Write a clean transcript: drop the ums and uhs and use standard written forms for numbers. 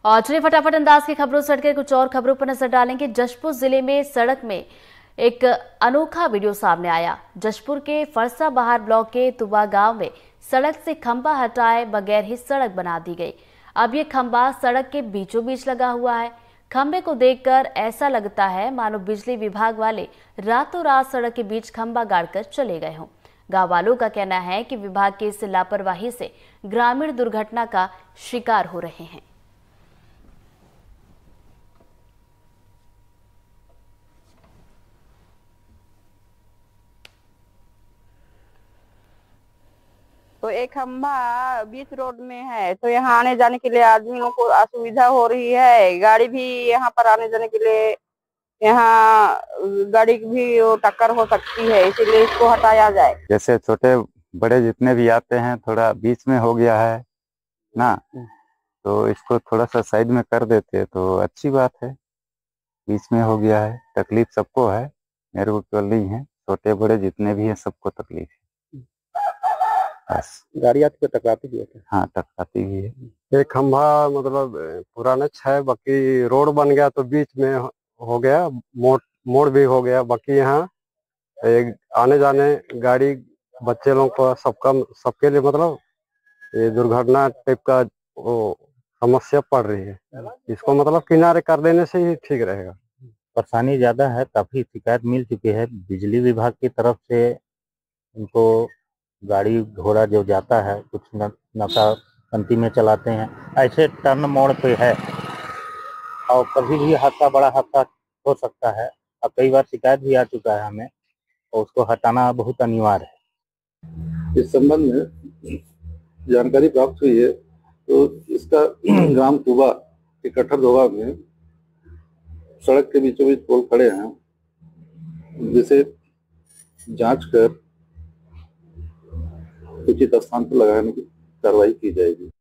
और चलिए फटाफट अंदाज की खबरों से हटकर कुछ और खबरों पर नजर डालेंगे। जशपुर जिले में सड़क में एक अनोखा वीडियो सामने आया। जशपुर के फरसा बहार ब्लॉक के तुबा गांव में सड़क से खंभा हटाए बगैर ही सड़क बना दी गई। अब ये खंभा सड़क के बीचों बीच लगा हुआ है। खंभे को देखकर ऐसा लगता है मानो बिजली विभाग वाले रातों रात सड़क के बीच खंभा गाड़कर चले गए हों। गांव वालों का कहना है कि विभाग की इस लापरवाही से ग्रामीण दुर्घटना का शिकार हो रहे हैं। तो एक खंभा बीच रोड में है, तो यहाँ आने जाने के लिए आदमियों को असुविधा हो रही है। गाड़ी भी यहाँ पर आने जाने के लिए यहाँ गाड़ी की भी टक्कर हो सकती है, इसीलिए इसको हटाया जाए। जैसे छोटे बड़े जितने भी आते हैं थोड़ा बीच में हो गया है ना, तो इसको थोड़ा सा साइड में कर देते तो अच्छी बात है। बीच में हो गया है, तकलीफ सबको है, मेरे को केवल नहीं है, छोटे बड़े जितने भी हैं सबको तकलीफ है। बस गाड़ी आपको टकराती भी है? हाँ, टकराती भी है। एक खंभा मतलब पुराना है, बाकी रोड बन गया तो बीच में हो गया, मोड़ भी हो गया। बाकी यहाँ एक आने जाने गाड़ी बच्चे लोग को सबके लिए मतलब ये दुर्घटना टाइप का वो समस्या पड़ रही है। इसको मतलब किनारे कर देने से ही ठीक रहेगा। परेशानी ज़्यादा है, काफ़ी शिकायत मिल चुकी है बिजली विभाग की तरफ से। उनको गाड़ी घोड़ा जो जाता है कुछ नशाखंती में चलाते हैं, ऐसे टर्न मोड़ पे है और कभी भी हादसा बड़ा हादसा हो सकता है। और कई बार शिकायत भी आ चुका है हमें, और उसको हटाना बहुत अनिवार्य है। इस संबंध में जानकारी प्राप्त हुई है तो इसका ग्राम तुबा के कट्ठर दोगा में सड़क के बीचों बीच पोल खड़े हैं, जिसे जांच कर उचित स्थान पर लगाने की कार्रवाई की जाएगी।